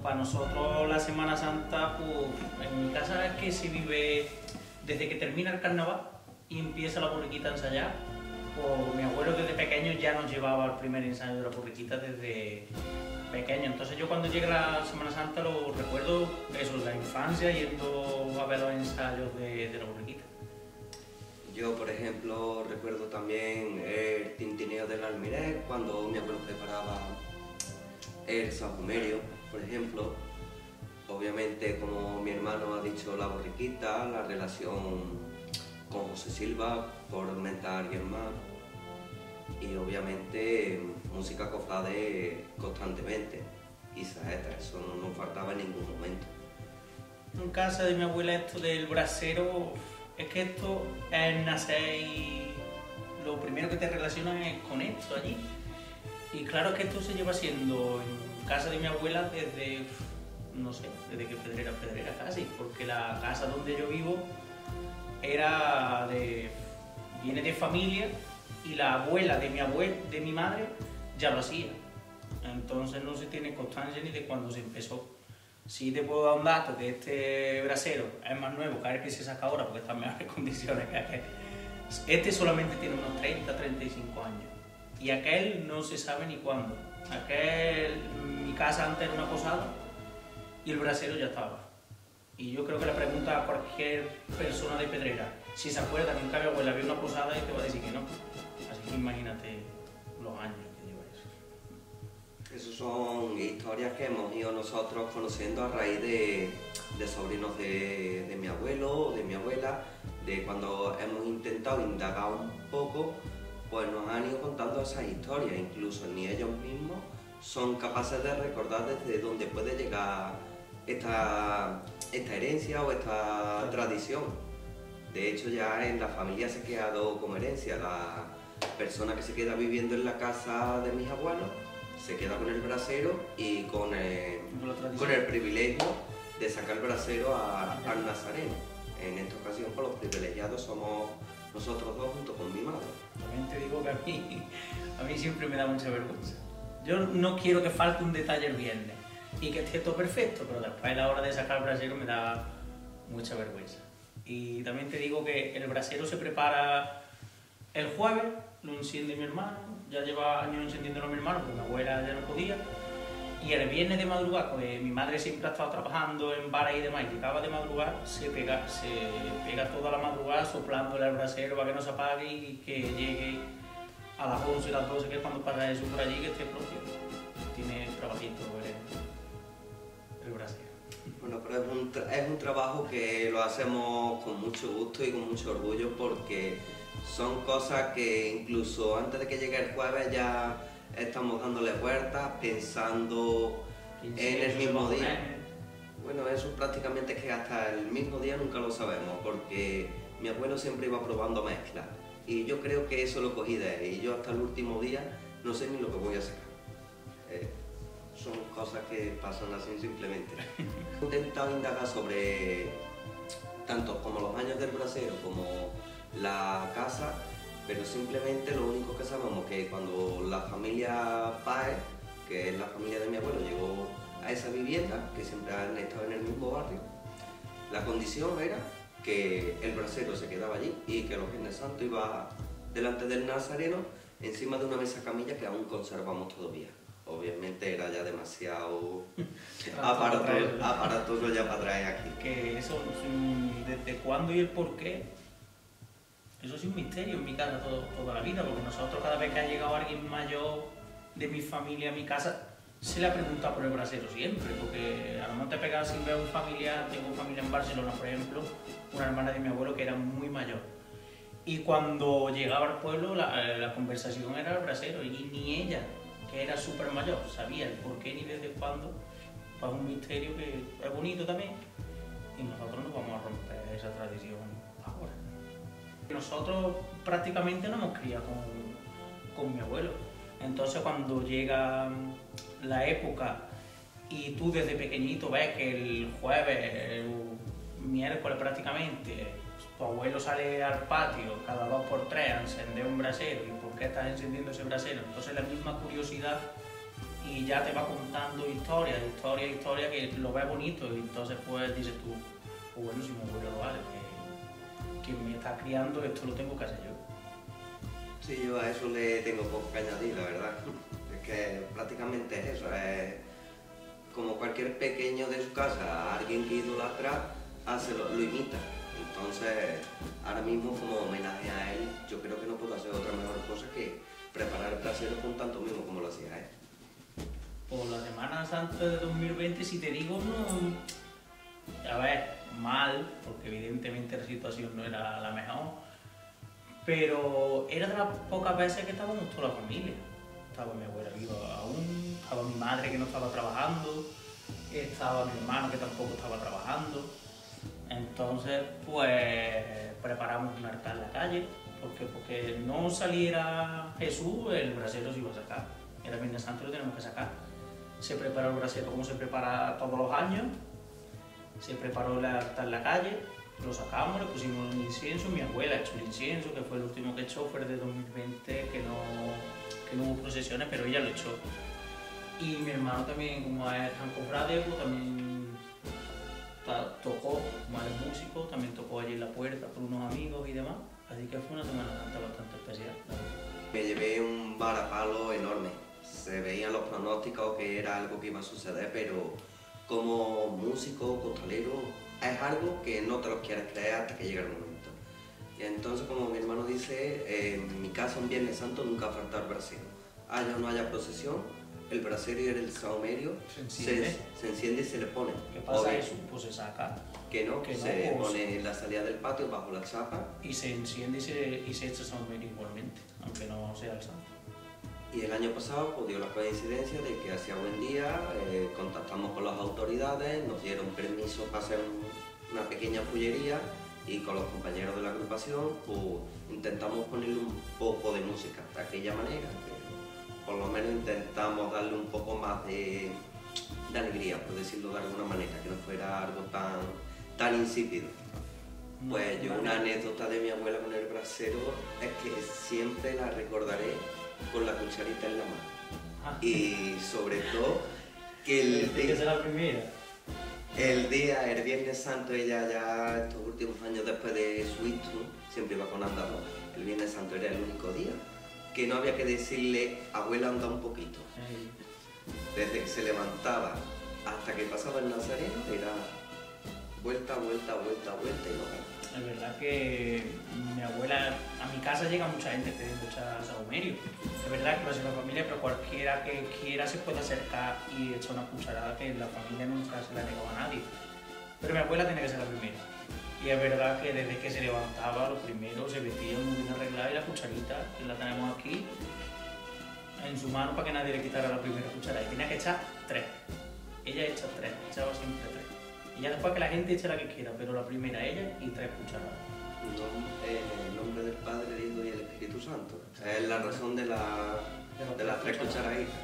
para nosotros la Semana Santa, pues en mi casa es que se vive desde que termina el carnaval y empieza la borriquita a ensayar. Pues mi abuelo desde pequeño ya nos llevaba al primer ensayo de la borriquita desde pequeño. Entonces yo cuando llega la Semana Santa lo recuerdo eso, la infancia, yendo a ver los ensayos de la borriquita. Yo, por ejemplo, recuerdo también el tintineo del almirez, cuando mi abuelo preparaba el sahumerio, por ejemplo. Obviamente, como mi hermano ha dicho, la borriquita, la relación con José Silva, por mentar a alguien más. Y obviamente música cofrade constantemente. Y saeta, eso no nos faltaba en ningún momento. En casa de mi abuela esto del brasero, es que esto es nacer y lo primero que te relacionan es con esto allí. Y claro que esto se lleva siendo en casa de mi abuela desde, no sé, desde que Pedrera casi, porque la casa donde yo vivo viene de familia y la abuela de mi madre ya lo hacía. Entonces no se tiene constancia ni de cuándo se empezó. Sí te puedo dar un dato que este brasero es más nuevo que el que se saca ahora porque está en mejores condiciones que aquel. Este solamente tiene unos 30, 35 años y aquel no se sabe ni cuándo. Mi casa antes era una posada y el brasero ya estaba. Y yo creo que le pregunta a cualquier persona de Pedrera si se acuerda que nunca mi abuela vio una posada y te va a decir que no. Así que imagínate los años que lleva eso. Esas son historias que hemos ido nosotros conociendo a raíz de sobrinos de mi abuelo o de mi abuela, de cuando hemos intentado indagar un poco, pues nos han ido contando esas historias, incluso ni ellos mismos son capaces de recordar desde dónde puede llegar esta herencia o esta tradición. De hecho, ya en la familia se ha quedado como herencia. La persona que se queda viviendo en la casa de mis abuelos se queda con el brasero y con el privilegio de sacar el brasero al nazareno. En esta ocasión, pues, los privilegiados somos nosotros dos junto con mi madre. También te digo que a mí siempre me da mucha vergüenza. Yo no quiero que falte un detalle el viernes y que esté todo perfecto, pero después a la hora de sacar el brasero me da mucha vergüenza. Y también te digo que el brasero se prepara el jueves, lo enciende mi hermano, ya lleva años encendiéndolo mi hermano, porque mi abuela ya no podía. Y el viernes de madrugada, pues mi madre siempre ha estado trabajando en bares y demás, y llegaba de madrugada, se pega toda la madrugada soplándole al brasero para que no se apague y que llegue a las 11 y las 12, que es cuando pasa eso por allí, que esté propio. Tiene trabajito el brasero. Bueno, pero es un trabajo que lo hacemos con mucho gusto y con mucho orgullo, porque son cosas que incluso antes de que llegue el jueves ya estamos dándole vueltas, pensando en el mismo día. Bueno, eso prácticamente es que hasta el mismo día nunca lo sabemos, porque mi abuelo siempre iba probando mezclas y yo creo que eso lo cogí de él, y yo hasta el último día no sé ni lo que voy a sacar. Son cosas que pasan así simplemente. He intentado indagar sobre tanto como los años del brasero como la casa, pero simplemente lo único que sabemos es que cuando la familia Páez, que es la familia de mi abuelo, llegó a esa vivienda, que siempre han estado en el mismo barrio, la condición era que el brasero se quedaba allí y que los Viernes Santos iba delante del nazareno encima de una mesa camilla que aún conservamos todavía. Obviamente era ya demasiado aparatoso ya para traer aquí. Que eso, desde cuándo y el por qué, eso es un misterio en mi casa toda la vida, porque nosotros cada vez que ha llegado alguien mayor de mi familia a mi casa, se le ha preguntado por el brasero siempre, porque a lo mejor te pegas sin ver a un familiar. Tengo familia en Barcelona, por ejemplo, una hermana de mi abuelo que era muy mayor. Y cuando llegaba al pueblo la conversación era el brasero, y ni ella, que era súper mayor, sabía el por qué ni desde cuándo. Pues un misterio que es bonito también, y nosotros no vamos a romper esa tradición ahora. Nosotros prácticamente nos hemos criado con mi abuelo, entonces cuando llega la época y tú desde pequeñito ves que el jueves, el miércoles prácticamente, tu abuelo sale al patio cada 2 por 3 a encender un brasero, y por qué estás encendiendo ese brasero, entonces la misma curiosidad y ya te va contando historias, que lo ves bonito y entonces pues dices tú, pues bueno, si mi abuelo lo vale, que me está criando, esto lo tengo que hacer yo. Sí, yo a eso le tengo poco que añadir, la verdad. Es que prácticamente es eso, es como cualquier pequeño de su casa, alguien que idolatra, lo imita. Entonces, ahora mismo como homenaje a él, yo creo que no puedo hacer otra mejor cosa que preparar el brasero con tanto mismo como lo hacía él. Por la Semana Santa de 2020, si te digo, no, a ver, mal, porque evidentemente la situación no era la mejor, pero era de las pocas veces que estábamos toda la familia. Estaba mi abuela viva aún, estaba mi madre que no estaba trabajando, estaba mi hermano que tampoco estaba trabajando. Entonces, pues preparamos un altar en la calle, porque no saliera Jesús, el brasero se iba a sacar. Era Viernes Santo, lo tenemos que sacar. Se preparó el brasero como se prepara todos los años, se preparó el altar en la calle, lo sacamos, le pusimos un incienso, mi abuela echó el incienso, que fue el último que echó, fue el de 2020, que no hubo procesiones, pero ella lo echó. Y mi hermano también, como es tan cofrade, pues también tocó, como es músico, también tocó allí en la puerta por unos amigos y demás, así que fue una Semana Santa bastante especial. Me llevé un varapalo enorme, se veían los pronósticos que era algo que iba a suceder, pero como músico, costalero, es algo que no te lo quieres creer hasta que llega el momento. Y entonces, como mi hermano dice, en mi casa un Viernes Santo nunca falta el brasero. Haya o no haya procesión, el brasero y el saumerio se enciende y se le pone. ¿Qué pasa eso? Pues se saca. Que se pone en la salida del patio bajo la chapa. Y se enciende y se echa saumerio igualmente, aunque no sea el santo. Y el año pasado pues, dio la coincidencia de que hacía buen día, contactamos con las autoridades, nos dieron permiso para hacer una pequeña fullería y con los compañeros de la agrupación pues, intentamos ponerle un poco de música de aquella manera, que por lo menos intentamos darle un poco más de alegría, por decirlo de alguna manera, que no fuera algo tan insípido. Pues yo una anécdota de mi abuela con el brasero es que siempre la recordaré con la cucharita en la mano. Y sobre todo que el Viernes Santo, ella ya estos últimos años después de su ictus, siempre iba con andador. El Viernes Santo era el único día que no había que decirle, abuela, anda un poquito. Desde que se levantaba hasta que pasaba el Nazareno era vuelta, vuelta, vuelta, vuelta y no paraba. Es verdad que mi abuela, a mi casa llega mucha gente que escucha saumerio. Es verdad que va a ser la familia, pero cualquiera que quiera se puede acercar y echar una cucharada, que en la familia nunca se la negaba a nadie. Pero mi abuela tiene que ser la primera. Y es verdad que desde que se levantaba, lo primero se vestía muy bien arreglada y la cucharita, que la tenemos aquí, en su mano para que nadie le quitara la primera cucharada. Y tenía que echar 3. Ella echa 3, echaba siempre 3. Y ya después que la gente eche la que quiera, pero la primera ella y 3 cucharadas. En nombre del Padre, del Hijo y del Espíritu Santo. Es la razón de las 3 cucharaditas.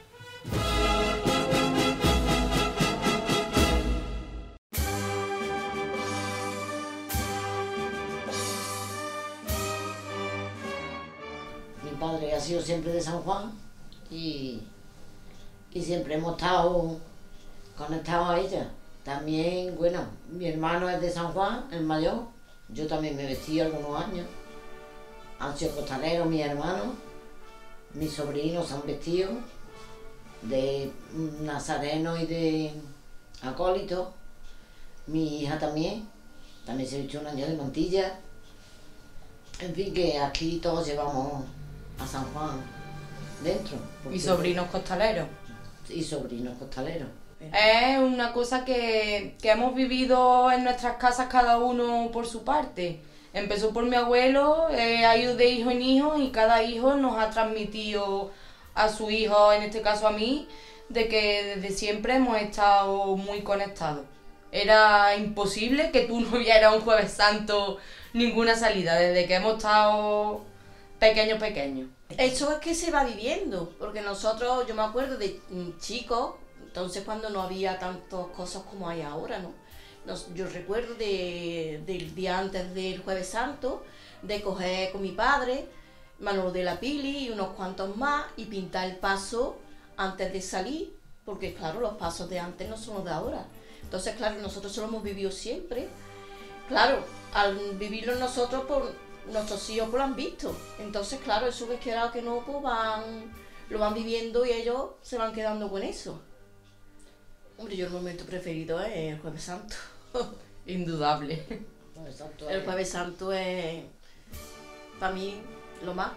Mi padre ha sido siempre de San Juan y siempre hemos estado conectados a ella. También, bueno, mi hermano es de San Juan, el mayor. Yo también me vestí algunos años. Han sido costaleros mis hermanos. Mis sobrinos se han vestido de nazareno y de acólito. Mi hija también se vistió un año de mantilla. En fin, que aquí todos llevamos a San Juan dentro. ¿Y sobrinos costaleros? Y sobrinos costaleros. Es una cosa que hemos vivido en nuestras casas cada uno por su parte. Empezó por mi abuelo, ha ido de hijo en hijo y cada hijo nos ha transmitido a su hijo, en este caso a mí, de que desde siempre hemos estado muy conectados. Era imposible que tú no vieras un Jueves Santo ninguna salida, desde que hemos estado pequeños. Eso es que se va viviendo, porque nosotros, yo me acuerdo de chicos, entonces cuando no había tantas cosas como hay ahora, ¿no? Yo recuerdo del día antes del Jueves Santo, de coger con mi padre, Manolo de la Pili y unos cuantos más, y pintar el paso antes de salir, porque claro, los pasos de antes no son los de ahora. Entonces, claro, nosotros eso lo hemos vivido siempre. Claro, al vivirlo nosotros, pues, nuestros hijos pues, lo han visto. Entonces, claro, eso que quiera que no, pues lo van viviendo y ellos se van quedando con eso. Hombre, yo el momento preferido es el Jueves Santo. Indudable. El Jueves Santo es, para mí, lo más.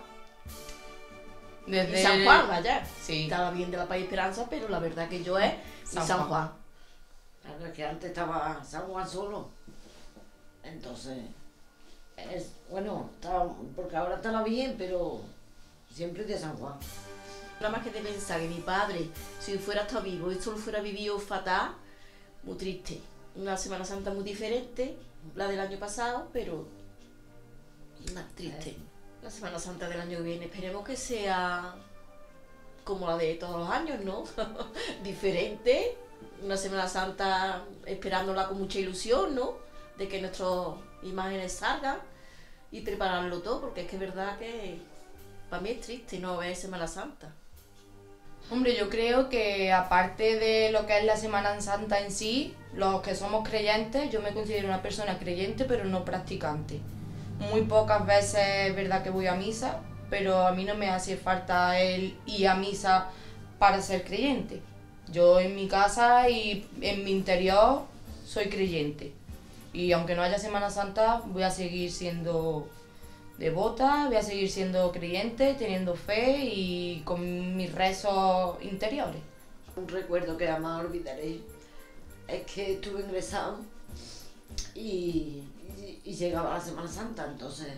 Desde Y San Juan, vaya. Sí. Estaba bien de la Paz y Esperanza, pero la verdad que yo es San Juan. Claro, es que antes estaba San Juan solo. Entonces, bueno, porque ahora estaba bien, pero siempre de San Juan. Nada más que de pensar que mi padre, si fuera estado vivo, esto lo fuera vivido fatal, muy triste. Una Semana Santa muy diferente, la del año pasado, pero más triste. La Semana Santa del año que viene, esperemos que sea como la de todos los años, ¿no? Diferente, una Semana Santa esperándola con mucha ilusión, ¿no? De que nuestras imágenes salgan y prepararlo todo, porque es que es verdad que para mí es triste no ver Semana Santa. Hombre, yo creo que aparte de lo que es la Semana Santa en sí, los que somos creyentes, yo me considero una persona creyente pero no practicante. Muy pocas veces es verdad que voy a misa, pero a mí no me hace falta el ir a misa para ser creyente. Yo en mi casa y en mi interior soy creyente. Y aunque no haya Semana Santa, voy a seguir siendo devota, voy a seguir siendo creyente, teniendo fe y con mis rezos interiores. Un recuerdo que jamás olvidaré es que estuve ingresado y llegaba la Semana Santa, entonces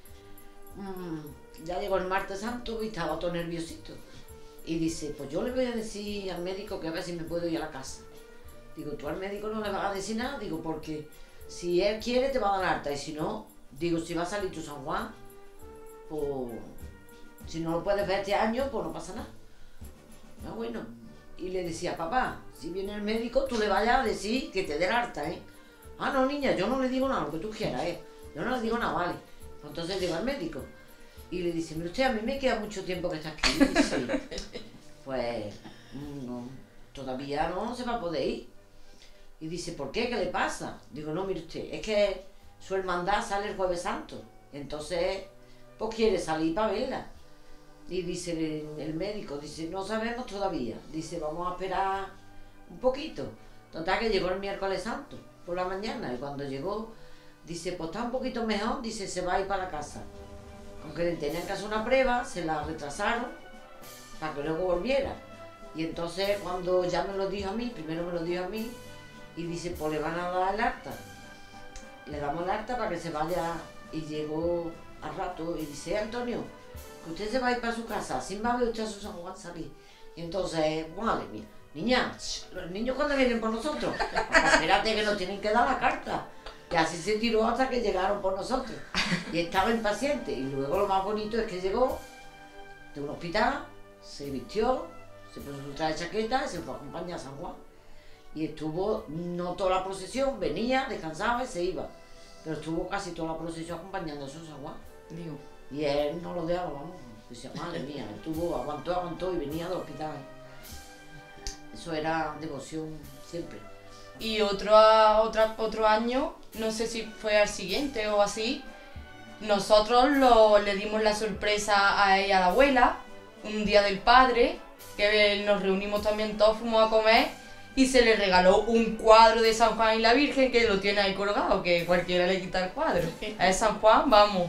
ya llegó el martes santo y estaba todo nerviosito. Y dice, pues yo le voy a decir al médico que a ver si me puedo ir a la casa. Digo, tú al médico no le vas a decir nada, digo, porque si él quiere te va a dar alta y si no, digo, si va a salir tu San Juan, pues si no lo puedes ver este año, pues no pasa nada. Ah, bueno, y le decía, papá, si viene el médico, tú le vayas a decir que te dé el alta, ¿eh? Ah, no, niña, yo no le digo nada, lo que tú quieras, ¿eh? Yo no le digo nada, vale. Entonces llega al médico y le dice, mire usted, a mí me queda mucho tiempo que está aquí. Y dice, pues, no, todavía no se va a poder ir. Y dice, ¿por qué? ¿Qué le pasa? Digo, no, mire usted, es que su hermandad sale el Jueves Santo. Entonces, pues quiere salir para verla. Y dice el médico, dice, no sabemos todavía. Dice, vamos a esperar un poquito. Total que llegó el miércoles santo, por la mañana. Y cuando llegó, dice, pues está un poquito mejor, dice, se va a ir para la casa. Aunque le tenían que hacer una prueba, se la retrasaron para que luego volviera. Y entonces cuando ya me lo dijo a mí, primero me lo dijo a mí, y dice, pues le van a dar el alta. Le damos el alta para que se vaya. Y llegó al rato y dice, Antonio, que usted se va a ir para su casa, sin va a ver usted a su San Juan salir. Y entonces, madre mía, niña, los niños cuando vienen por nosotros, espérate que nos tienen que dar la carta. Y así se tiró hasta que llegaron por nosotros. Y estaba impaciente. Y luego lo más bonito es que llegó de un hospital, se vistió, se puso su traje de chaqueta y se fue a acompañar a San Juan. Y estuvo, no toda la procesión, venía, descansaba y se iba. Pero estuvo casi toda la procesión acompañando a su San Juan. Digo. Y él no lo dejaba, vamos. Decía, madre mía, estuvo, aguantó y venía del hospital. Eso era devoción siempre. Y otro año, no sé si fue al siguiente o así, nosotros le dimos la sorpresa a ella, a la abuela, un día del padre, que nos reunimos también todos, fuimos a comer y se le regaló un cuadro de San Juan y la Virgen que lo tiene ahí colgado, que cualquiera le quita el cuadro. A San Juan, vamos.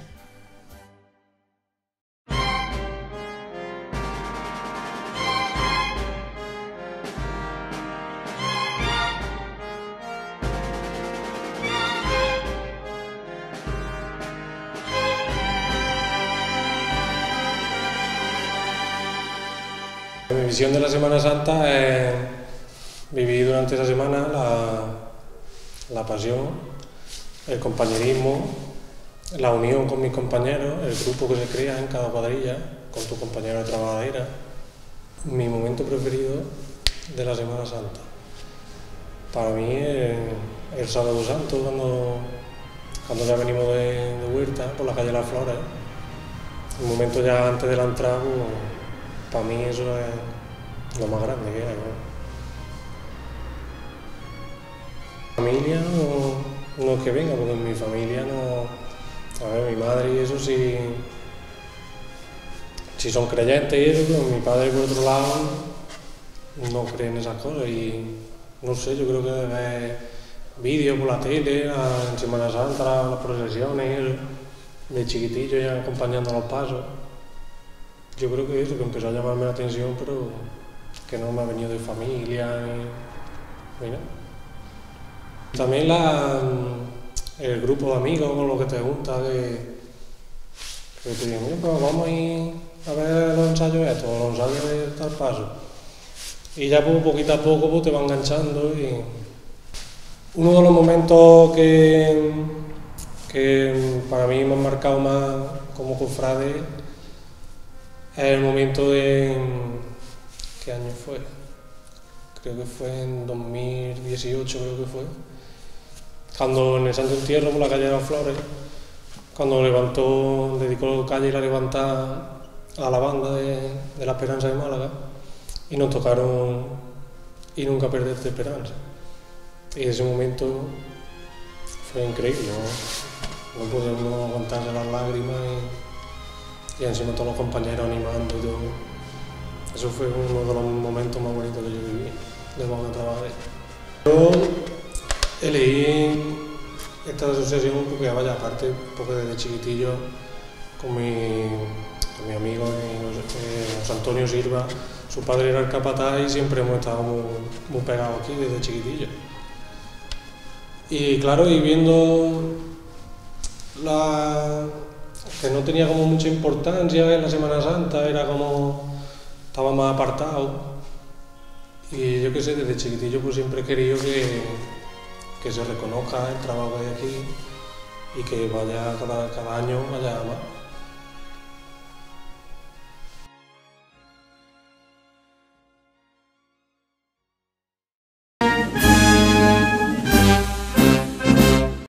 Mi visión de la Semana Santa es vivir durante esa semana la pasión, el compañerismo, la unión con mis compañeros, el grupo que se crea en cada cuadrilla, con tus compañeros de trabajadera. Mi momento preferido de la Semana Santa, para mí es el Sábado Santo, cuando ya venimos de Huerta, por la calle Las Flores. El momento ya antes de la entrada, pues, para mí eso es lo más grande que hay, ¿no? Familia no es que venga, porque en mi familia no... A ver, mi madre y eso sí son creyentes y eso, pero mi padre por otro lado no cree en esas cosas y no sé, yo creo que de ver vídeos por la tele, en Semana Santa, las procesiones, de chiquitillo ya acompañando los pasos. Yo creo que eso, que empezó a llamarme la atención, pero que no me ha venido de familia ni nada. También el grupo de amigos con los que te juntas, que te dicen, mira, pues vamos a ir a ver los ensayos estos, los ensayos de tal paso. Y ya pues, poquito a poco pues, te va enganchando. Y uno de los momentos que para mí me han marcado más como cofrade es el momento de... ¿Qué año fue? Creo que fue en 2018, creo que fue. Cuando en el Santo Entierro, por la calle de las Flores, cuando dedicó calle y la levantada a la banda de la Esperanza de Málaga, y nos tocaron Y Nunca Perderte Esperanza. Y ese momento fue increíble, no podíamos aguantarse las lágrimas y encima todos los compañeros animando y todo. Eso fue uno de los momentos más bonitos que yo viví de Boda Trabajar. Yo elegí esta asociación porque, vaya, aparte, porque desde chiquitillo con mi amigo José Antonio Silva, su padre era el capataz y siempre hemos estado muy pegados aquí desde chiquitillo. Y claro, y viendo que no tenía como mucha importancia en la Semana Santa, era como estaba más apartado. Y yo qué sé, desde chiquitillo pues siempre he querido que se reconozca el trabajo que hay aquí y que vaya cada año vaya más.